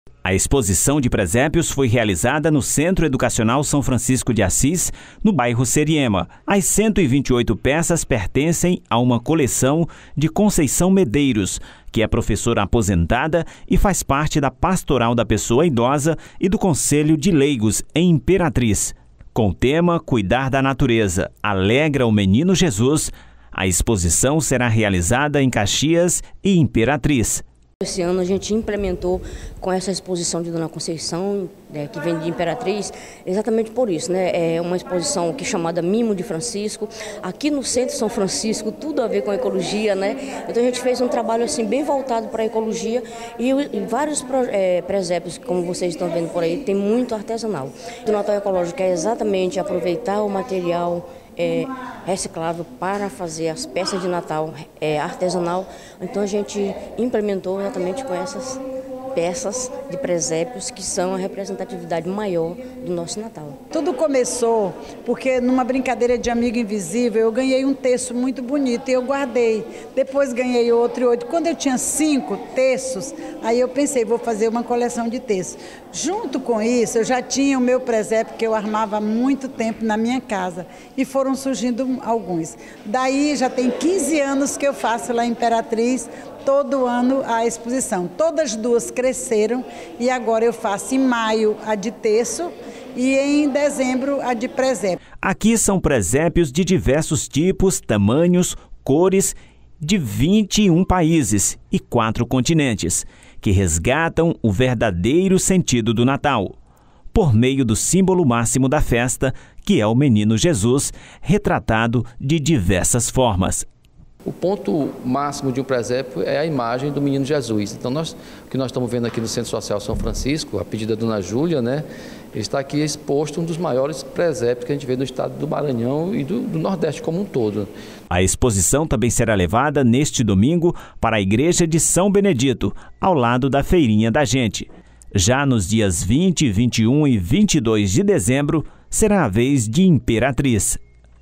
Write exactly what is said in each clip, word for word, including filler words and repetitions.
A exposição de presépios foi realizada no Centro Educacional São Francisco de Assis, no bairro Seriema. As cento e vinte e oito peças pertencem a uma coleção de Conceição Medeiros, que é professora aposentada e faz parte da Pastoral da Pessoa Idosa e do Conselho de Leigos em Imperatriz. Com o tema Cuidar da Natureza, alegra o Menino Jesus, a exposição será realizada em Caxias e Imperatriz. Esse ano a gente implementou com essa exposição de Dona Conceição, né, que vem de Imperatriz, exatamente por isso, né? É uma exposição que é chamada Mimo de Francisco, aqui no Centro São Francisco, tudo a ver com a ecologia, né? Então a gente fez um trabalho assim bem voltado para a ecologia e, e vários é, presépios, como vocês estão vendo por aí, tem muito artesanal. O Natal Ecológico é exatamente aproveitar o material É, reciclável para fazer as peças de Natal é, artesanal. Então a gente implementou exatamente com essas peças de presépios que são a representatividade maior do nosso Natal. Tudo começou porque numa brincadeira de amigo invisível eu ganhei um terço muito bonito e eu guardei. Depois ganhei outro e outro. Quando eu tinha cinco terços, aí eu pensei, vou fazer uma coleção de terços. Junto com isso, eu já tinha o meu presépio que eu armava há muito tempo na minha casa e foram surgindo alguns. Daí já tem quinze anos que eu faço lá em Imperatriz, todo ano a exposição. Todas duas cresceram e agora eu faço em maio a de terço e em dezembro a de presépio. Aqui são presépios de diversos tipos, tamanhos, cores, de vinte e um países e quatro continentes, que resgatam o verdadeiro sentido do Natal, por meio do símbolo máximo da festa, que é o Menino Jesus, retratado de diversas formas. O ponto máximo de um presépio é a imagem do Menino Jesus. Então, nós, o que nós estamos vendo aqui no Centro Social São Francisco, a pedido da Dona Júlia, né, está aqui exposto um dos maiores presépios que a gente vê no estado do Maranhão e do, do Nordeste como um todo. A exposição também será levada neste domingo para a Igreja de São Benedito, ao lado da Feirinha da Gente. Já nos dias vinte, vinte e um e vinte e dois de dezembro, será a vez de Imperatriz.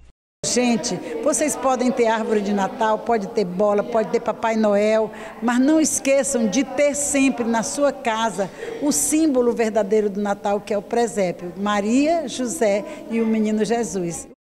Gente, vocês podem ter árvore de Natal, pode ter bola, pode ter Papai Noel, mas não esqueçam de ter sempre na sua casa o símbolo verdadeiro do Natal, que é o presépio, Maria, José e o Menino Jesus.